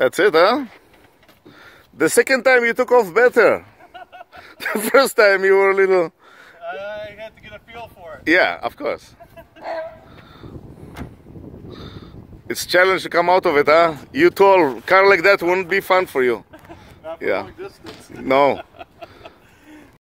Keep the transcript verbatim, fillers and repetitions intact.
That's it, huh? The second time you took off better. The first time you were a little... I had to get a feel for it. Yeah, of course. It's a challenge to come out of it, huh? You tall, car like that wouldn't be fun for you. Not for Yeah. long distance. No.